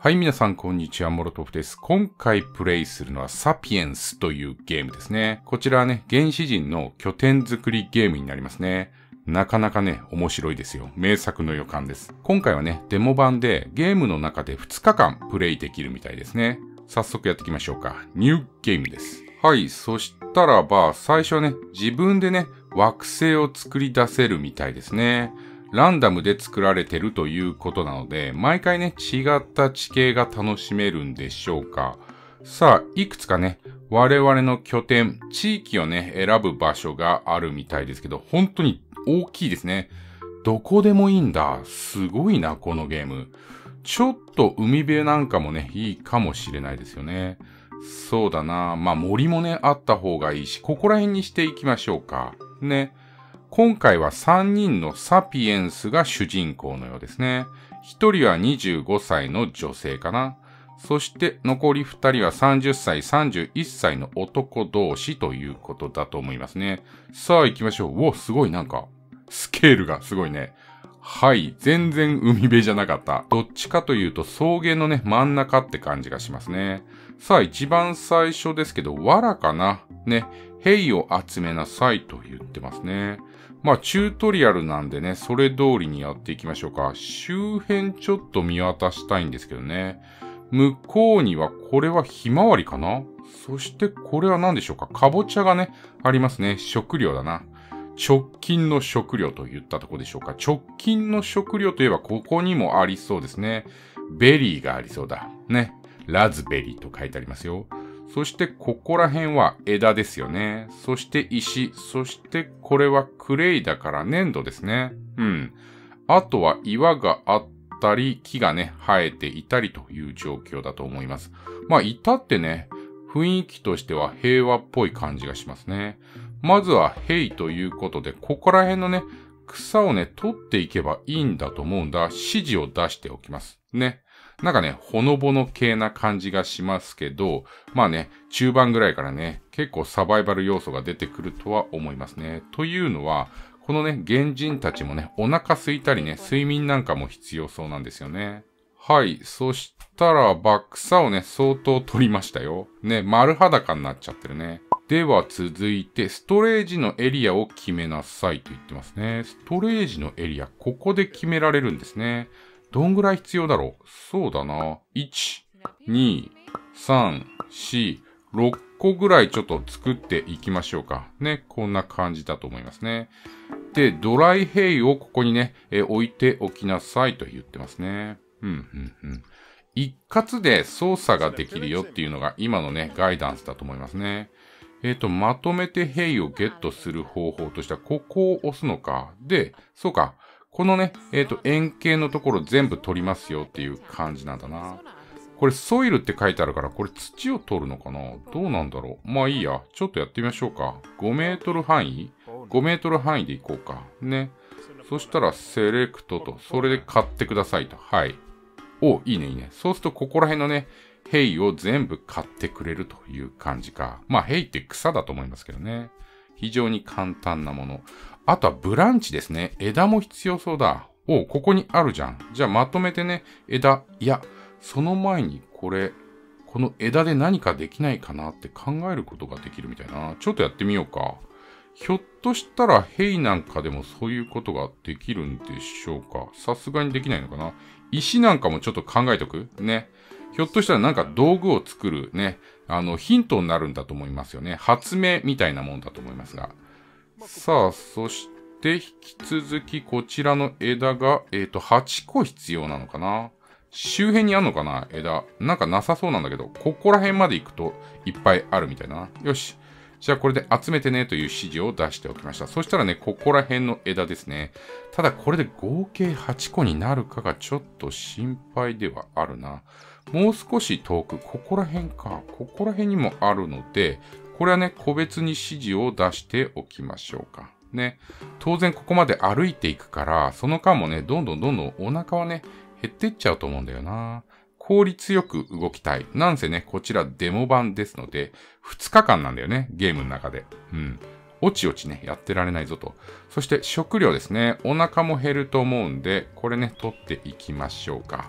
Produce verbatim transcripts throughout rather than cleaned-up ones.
はい、皆さん、こんにちは。モロトフです。今回プレイするのはサピエンスというゲームですね。こちらはね、原始人の拠点作りゲームになりますね。なかなかね、面白いですよ。名作の予感です。今回はね、デモ版でゲームの中でふつかかんプレイできるみたいですね。早速やっていきましょうか。ニューゲームです。はい、そしたらば、最初はね、自分でね、惑星を作り出せるみたいですね。ランダムで作られてるということなので、毎回ね、違った地形が楽しめるんでしょうか。さあ、いくつかね、我々の拠点、地域をね、選ぶ場所があるみたいですけど、本当に大きいですね。どこでもいいんだ。すごいな、このゲーム。ちょっと海辺なんかもね、いいかもしれないですよね。そうだな。まあ森もね、あった方がいいし、ここら辺にしていきましょうか。ね。今回はさんにんのサピエンスが主人公のようですね。ひとりはにじゅうごさいの女性かな。そして残りふたりはさんじゅっさい、さんじゅういっさいの男同士ということだと思いますね。さあ行きましょう。お、すごいなんか、スケールがすごいね。はい、全然海辺じゃなかった。どっちかというと草原のね、真ん中って感じがしますね。さあ一番最初ですけど、藁かなね、兵を集めなさいと言ってますね。まあ、チュートリアルなんでね、それ通りにやっていきましょうか。周辺ちょっと見渡したいんですけどね。向こうには、これはひまわりかな？そしてこれは何でしょうか？かぼちゃがね、ありますね。食料だな。直近の食料と言ったとこでしょうか。直近の食料といえばここにもありそうですね。ベリーがありそうだ。ね。ラズベリーと書いてありますよ。そしてここら辺は枝ですよね。そして石。そしてこれはクレイだから粘土ですね。うん。あとは岩があったり、木がね、生えていたりという状況だと思います。まあ、至ってね、雰囲気としては平和っぽい感じがしますね。まずはヘイということで、ここら辺のね、草をね、取っていけばいいんだと思うんだ。指示を出しておきます。ね。なんかね、ほのぼの系な感じがしますけど、まあね、中盤ぐらいからね、結構サバイバル要素が出てくるとは思いますね。というのは、このね、原人たちもね、お腹空いたりね、睡眠なんかも必要そうなんですよね。はい。そしたら、バック草をね、相当取りましたよ。ね、丸裸になっちゃってるね。では続いて、ストレージのエリアを決めなさいと言ってますね。ストレージのエリア、ここで決められるんですね。どんぐらい必要だろう？そうだな。いち、に、さん、よん、ろっこぐらいちょっと作っていきましょうか。ね。こんな感じだと思いますね。で、ドライヘイをここにね、え置いておきなさいと言ってますね。うん、うん、うん。一括で操作ができるよっていうのが今のね、ガイダンスだと思いますね。えっと、まとめてヘイをゲットする方法としては、ここを押すのか。で、そうか。このね、えっと、円形のところ全部取りますよっていう感じなんだな。これ、ソイルって書いてあるから、これ土を取るのかな？どうなんだろう？まあいいや。ちょっとやってみましょうか。ごメートル範囲 ?ご メートル範囲でいこうか。ね。そしたら、セレクトと、それで買ってくださいと。はい。お、いいねいいね。そうすると、ここら辺のね、ヘイを全部買ってくれるという感じか。まあ、ヘイって草だと思いますけどね。非常に簡単なもの。あとはブランチですね。枝も必要そうだ。お、ここにあるじゃん。じゃあまとめてね、枝。いや、その前にこれ、この枝で何かできないかなって考えることができるみたいな。ちょっとやってみようか。ひょっとしたらヘイなんかでもそういうことができるんでしょうか。さすがにできないのかな。石なんかもちょっと考えとくね。ひょっとしたらなんか道具を作るね、あのヒントになるんだと思いますよね。発明みたいなもんだと思いますが。さあ、そして引き続きこちらの枝が、えっと、はちこ必要なのかな？周辺にあんのかな？枝。なんかなさそうなんだけど、ここら辺まで行くといっぱいあるみたいな。よし。じゃあこれで集めてねという指示を出しておきました。そしたらね、ここら辺の枝ですね。ただこれで合計はちこになるかがちょっと心配ではあるな。もう少し遠く、ここら辺か。ここら辺にもあるので、これはね、個別に指示を出しておきましょうか。ね。当然ここまで歩いていくから、その間もね、どんどんどんどんお腹はね、減ってっちゃうと思うんだよな。効率よく動きたい。なんせね、こちらデモ版ですので、ふつかかんなんだよね、ゲームの中で。うん。おちおちね、やってられないぞと。そして食料ですね。お腹も減ると思うんで、これね、取っていきましょうか。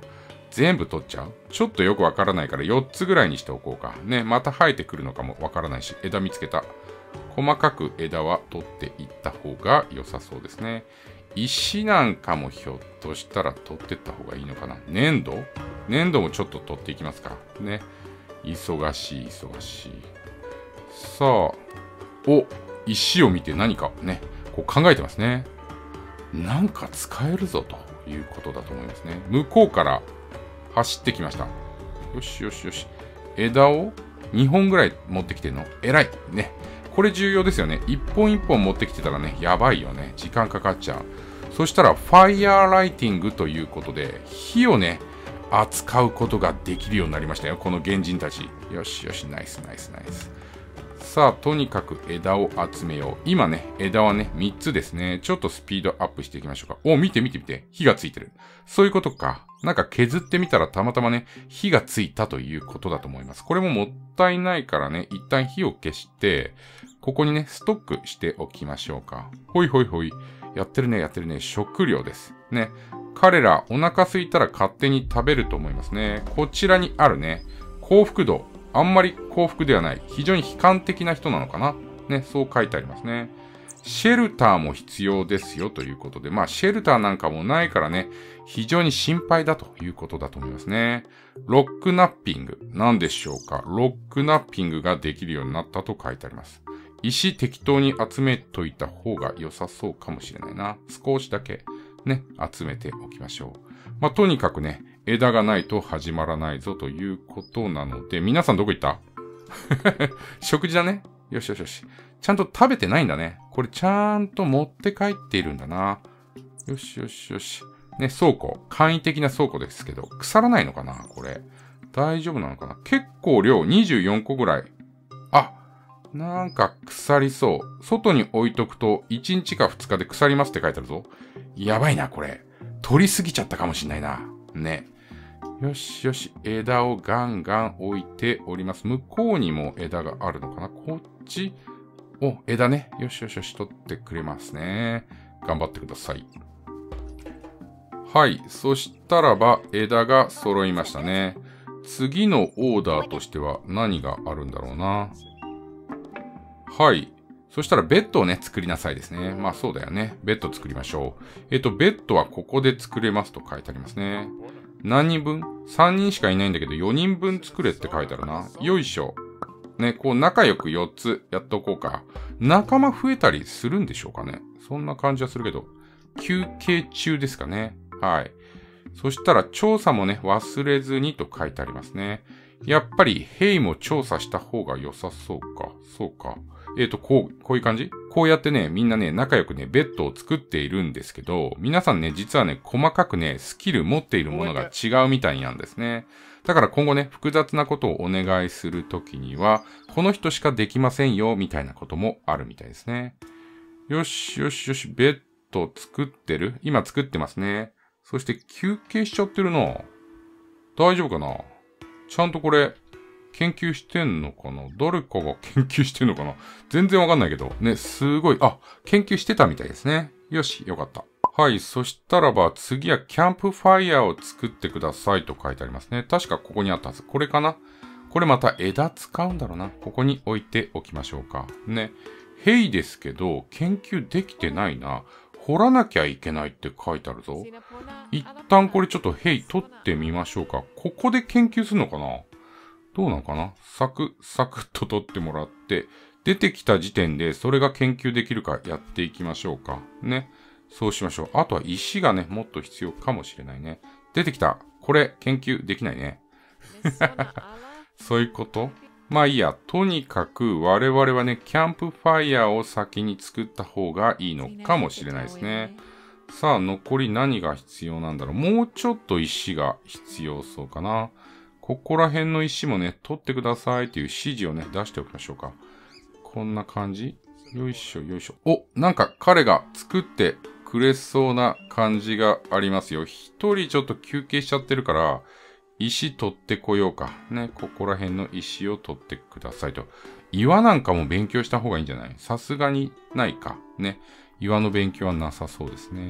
全部取っちゃう？ちょっとよくわからないからよっつぐらいにしておこうか。ね、また生えてくるのかもわからないし、枝見つけた。細かく枝は取っていった方が良さそうですね。石なんかもひょっとしたら取ってった方がいいのかな。粘土粘土もちょっと取っていきますか。ね。忙しい、忙しい。さあ、お、石を見て何かね、こう考えてますね。なんか使えるぞということだと思いますね。向こうから走ってきました。よしよしよし。枝をにほんぐらい持ってきてんの？偉い。ね。これ重要ですよね。いっぽんいっぽん持ってきてたらね、やばいよね。時間かかっちゃう。そしたら、ファイヤーライティングということで、火をね、扱うことができるようになりましたよ。この原人たち。よしよし、ナイスナイスナイス。さあ、とにかく枝を集めよう。今ね、枝はね、みっつですね。ちょっとスピードアップしていきましょうか。お、見て見て見て。火がついてる。そういうことか。なんか削ってみたらたまたまね、火がついたということだと思います。これももったいないからね、一旦火を消して、ここにね、ストックしておきましょうか。ほいほいほい。やってるね、やってるね。食料です。ね。彼ら、お腹空いたら勝手に食べると思いますね。こちらにあるね、幸福度。あんまり幸福ではない。非常に悲観的な人なのかな。ね、そう書いてありますね。シェルターも必要ですよということで、まあ、シェルターなんかもないからね、非常に心配だということだと思いますね。ロックナッピング。何でしょうか。ロックナッピングができるようになったと書いてあります。石適当に集めといた方が良さそうかもしれないな。少しだけね、集めておきましょう。まあ、とにかくね、枝がないと始まらないぞということなので、皆さんどこ行った食事だね。よしよしよし。ちゃんと食べてないんだね。これちゃんと持って帰っているんだな。よしよしよし。ね、倉庫。簡易的な倉庫ですけど、腐らないのかなこれ。大丈夫なのかな？結構量にじゅうよんこぐらい。あ、なんか腐りそう。外に置いとくといちにちかふつかで腐りますって書いてあるぞ。やばいな、これ。取りすぎちゃったかもしんないな。ね。よしよし。枝をガンガン置いております。向こうにも枝があるのかな？こっち？お、枝ね。よしよしよし。取ってくれますね。頑張ってください。はい。そしたらば、枝が揃いましたね。次のオーダーとしては何があるんだろうな。はい。そしたらベッドをね、作りなさいですね。まあそうだよね。ベッド作りましょう。えっと、ベッドはここで作れますと書いてありますね。何人分？ さん 人しかいないんだけどよにんぶん作れって書いてあるな。よいしょ。ね、こう仲良くよっつやっておこうか。仲間増えたりするんでしょうかね。そんな感じはするけど。休憩中ですかね。はい。そしたら調査もね、忘れずにと書いてありますね。やっぱり兵も調査した方が良さそうか。そうか。えっと、こう、こういう感じ？こうやってね、みんなね、仲良くね、ベッドを作っているんですけど、皆さんね、実はね、細かくね、スキル持っているものが違うみたいなんですね。だから今後ね、複雑なことをお願いするときには、この人しかできませんよ、みたいなこともあるみたいですね。よしよしよし、ベッド作ってる？今作ってますね。そして休憩しちゃってるな。大丈夫かな？ちゃんとこれ、研究してんのかな？誰かが研究してんのかな？全然わかんないけど。ね、すごい。あ、研究してたみたいですね。よし、よかった。はい、そしたらば次はキャンプファイヤーを作ってくださいと書いてありますね。確かここにあったはず。これかな？これまた枝使うんだろうな。ここに置いておきましょうか。ね。ヘイですけど、研究できてないな。掘らなきゃいけないって書いてあるぞ。一旦これちょっとヘイ取ってみましょうか。ここで研究するのかな？どうなのかな？サク、サクッと取ってもらって、出てきた時点でそれが研究できるかやっていきましょうか。ね。そうしましょう。あとは石がね、もっと必要かもしれないね。出てきた。これ、研究できないね。そういうこと？まあいいや。とにかく我々はね、キャンプファイヤーを先に作った方がいいのかもしれないですね。さあ、残り何が必要なんだろう。もうちょっと石が必要そうかな。ここら辺の石もね、取ってくださいっていう指示をね、出しておきましょうか。こんな感じ？よいしょ、よいしょ。お、なんか彼が作ってくれそうな感じがありますよ。一人ちょっと休憩しちゃってるから、石取ってこようか。ね、ここら辺の石を取ってくださいと。岩なんかも勉強した方がいいんじゃない？さすがにないか。ね。岩の勉強はなさそうですね。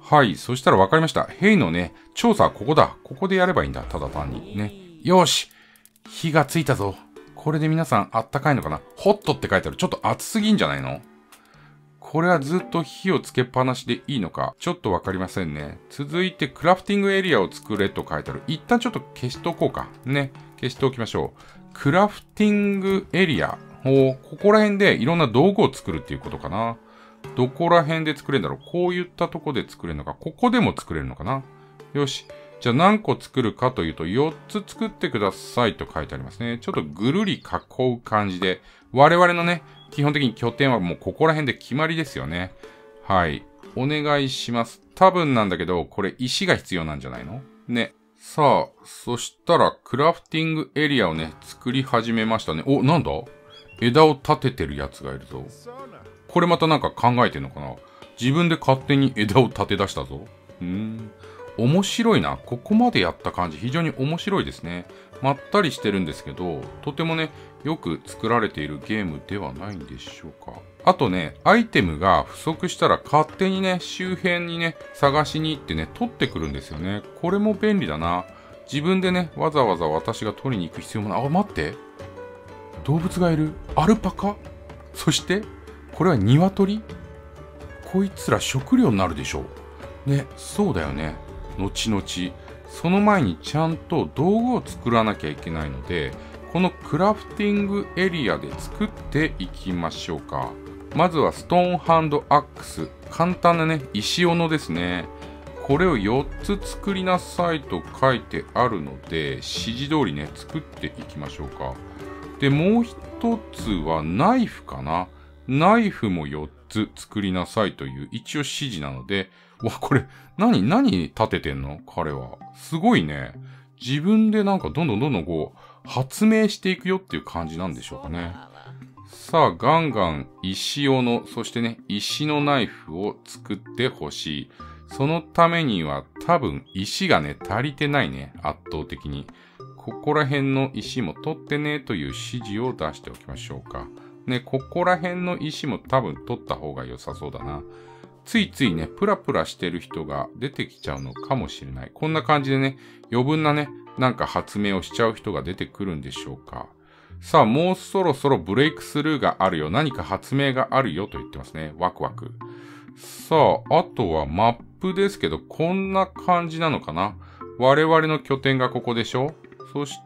はい。そしたら分かりました。ヘイのね、調査はここだ。ここでやればいいんだ。ただ単に。ね。よし。火がついたぞ。これで皆さんあったかいのかな？ホットって書いてある。ちょっと熱すぎんじゃないの？これはずっと火をつけっぱなしでいいのか、ちょっとわかりませんね。続いて、クラフティングエリアを作れと書いてある。一旦ちょっと消しておこうか。ね。消しておきましょう。クラフティングエリア。おここら辺でいろんな道具を作るっていうことかな。どこら辺で作れるんだろう。こういったとこで作れるのか。ここでも作れるのかな。よし。じゃあ何個作るかというと、よっつ作ってくださいと書いてありますね。ちょっとぐるり囲う感じで、我々のね、基本的に拠点はもうここら辺で決まりですよね。はい。お願いします。多分なんだけど、これ石が必要なんじゃないの？ね。さあ、そしたらクラフティングエリアをね、作り始めましたね。お、なんだ？枝を立ててるやつがいるぞ。これまたなんか考えてんのかな？自分で勝手に枝を立て出したぞ。うーん。面白いな。ここまでやった感じ、非常に面白いですね。まったりしてるんですけど、とてもね、よく作られているゲームではないんでしょうか。あとね、アイテムが不足したら勝手にね、周辺にね、探しに行ってね、取ってくるんですよね。これも便利だな。自分でね、わざわざ私が取りに行く必要もない。あ、待って。動物がいる。アルパカ？そして、これは鶏？こいつら食料になるでしょう。ね、そうだよね。後々。その前にちゃんと道具を作らなきゃいけないので、このクラフティングエリアで作っていきましょうか。まずはストーンハンドアックス。簡単なね、石斧ですね。これをよっつ作りなさいと書いてあるので、指示通りね、作っていきましょうか。で、もう一つはナイフかな。ナイフもよっつ作りなさいという一応指示なので、わ、これ、何、何立ててんの？彼は。すごいね。自分でなんかどんどんどんどんこう、発明していくよっていう感じなんでしょうかね。さあ、ガンガン石斧、そしてね、石のナイフを作ってほしい。そのためには多分石がね、足りてないね。圧倒的に。ここら辺の石も取ってねという指示を出しておきましょうか。ね、ここら辺の石も多分取った方が良さそうだな。ついついね、プラプラしてる人が出てきちゃうのかもしれない。こんな感じでね、余分なね、なんか発明をしちゃう人が出てくるんでしょうか。さあ、もうそろそろブレイクスルーがあるよ。何か発明があるよと言ってますね。ワクワク。さあ、あとはマップですけど、こんな感じなのかな。我々の拠点がここでしょ。そして、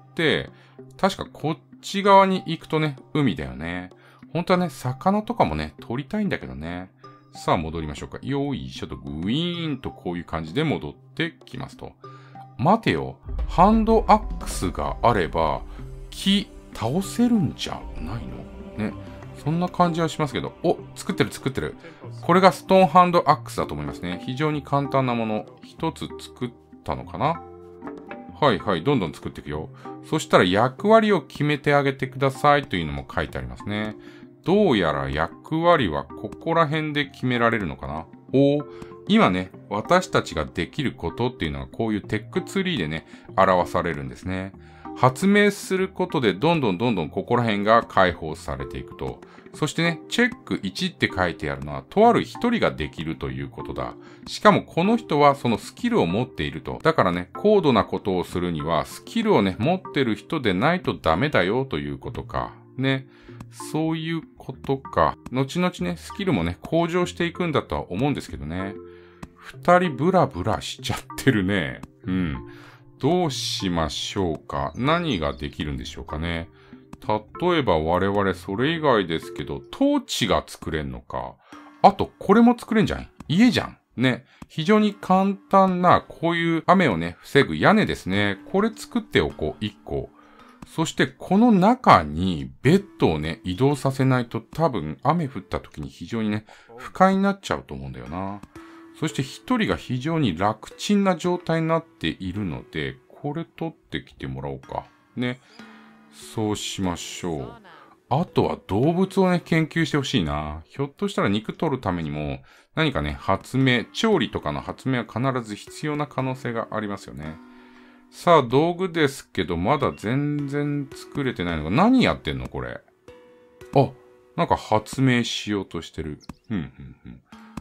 確かこっち側に行くとね、海だよね。本当はね、魚とかもね、取りたいんだけどね。さあ戻りましょうか。よいしょとグイーンとこういう感じで戻ってきますと。待てよ。ハンドアックスがあれば木倒せるんじゃないの？ね。そんな感じはしますけど。お、作ってる作ってる。これがストーンハンドアックスだと思いますね。非常に簡単なもの一つ作ったのかな？はいはい。どんどん作っていくよ。そしたら役割を決めてあげてくださいというのも書いてありますね。どうやら役割はここら辺で決められるのかな。おー、今ね、私たちができることっていうのはこういうテックツリーでね、表されるんですね。発明することでどんどんどんどんここら辺が解放されていくと。そしてね、チェックいちって書いてあるのは、とある一人ができるということだ。しかもこの人はそのスキルを持っていると。だからね、高度なことをするには、スキルをね、持ってる人でないとダメだよということか。ね。そういうことか。後々ね、スキルもね、向上していくんだとは思うんですけどね。二人ブラブラしちゃってるね。うん。どうしましょうか。何ができるんでしょうかね。例えば我々それ以外ですけど、トーチが作れんのか。あと、これも作れんじゃん。家じゃん。ね。非常に簡単な、こういう雨をね、防ぐ屋根ですね。これ作っておこう。一個。そしてこの中にベッドをね、移動させないと多分雨降った時に非常にね、不快になっちゃうと思うんだよな。そして一人が非常に楽ちんな状態になっているので、これ取ってきてもらおうか。ね。そうしましょう。あとは動物をね、研究してほしいな。ひょっとしたら肉取るためにも何かね、発明、調理とかの発明は必ず必要な可能性がありますよね。さあ、道具ですけど、まだ全然作れてないのが、何やってんのこれ。あ、なんか発明しようとしてる。ふんふんふん。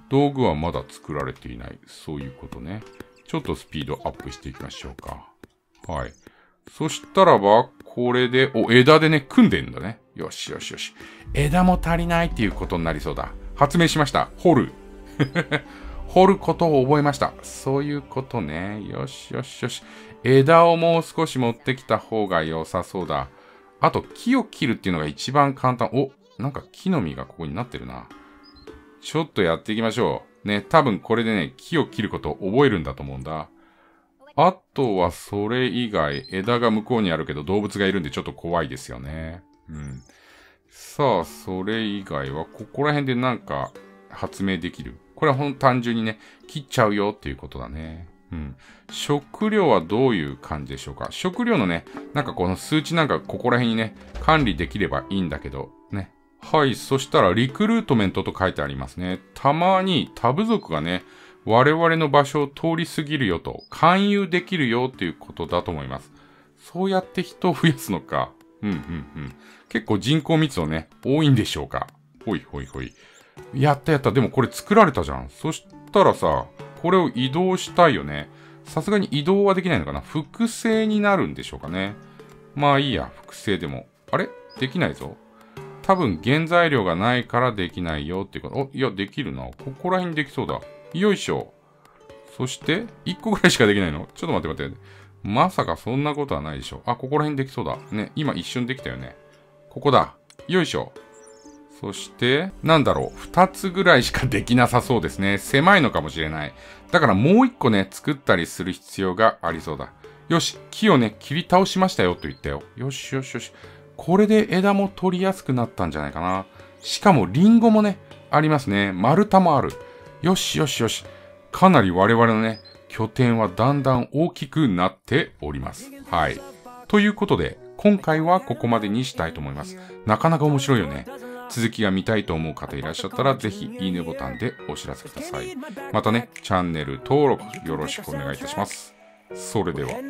道具はまだ作られていない。そういうことね。ちょっとスピードアップしていきましょうか。はい。そしたらば、これで、お、枝でね、組んでんだね。よしよしよし。枝も足りないっていうことになりそうだ。発明しました。掘る。掘ることを覚えました。そういうことね。よしよしよし。枝をもう少し持ってきた方が良さそうだ。あと、木を切るっていうのが一番簡単。お、なんか木の実がここになってるな。ちょっとやっていきましょう。ね、多分これでね、木を切ることを覚えるんだと思うんだ。あとはそれ以外、枝が向こうにあるけど動物がいるんでちょっと怖いですよね。うん。さあ、それ以外は、ここら辺でなんか発明できる。これはほんと単純にね、切っちゃうよっていうことだね。うん。食料はどういう感じでしょうか。食料のね、なんかこの数値なんかここら辺にね、管理できればいいんだけど、ね。はい、そしたらリクルートメントと書いてありますね。たまにタブ族がね、我々の場所を通り過ぎるよと、勧誘できるよっていうことだと思います。そうやって人を増やすのか。うんうんうん。結構人口密度ね、多いんでしょうか。ほいほいほい。やったやった。でもこれ作られたじゃん。そしたらさ、これを移動したいよね。さすがに移動はできないのかな。複製になるんでしょうかね。まあいいや、複製でも。あれできないぞ。多分原材料がないからできないよっていうこと。お、いや、できるな。ここら辺にできそうだ。よいしょ。そして、いっこぐらいしかできないの？ちょっと待って待って。まさかそんなことはないでしょ。あ、ここら辺できそうだ。ね、今一瞬できたよね。ここだ。よいしょ。そして、なんだろう。二つぐらいしかできなさそうですね。狭いのかもしれない。だからもう一個ね、作ったりする必要がありそうだ。よし、木をね、切り倒しましたよと言ったよ。よしよしよし。これで枝も取りやすくなったんじゃないかな。しかもリンゴもね、ありますね。丸太もある。よしよしよし。かなり我々のね、拠点はだんだん大きくなっております。はい。ということで、今回はここまでにしたいと思います。なかなか面白いよね。続きが見たいと思う方いらっしゃったら、ぜひいいねボタンでお知らせください。またね、チャンネル登録よろしくお願いいたします。それでは。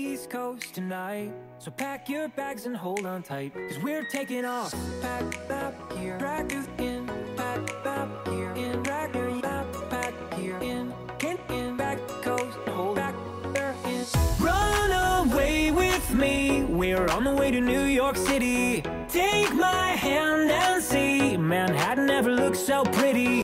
We're on the way to New York City. Take my hand and see Manhattan never looks so pretty.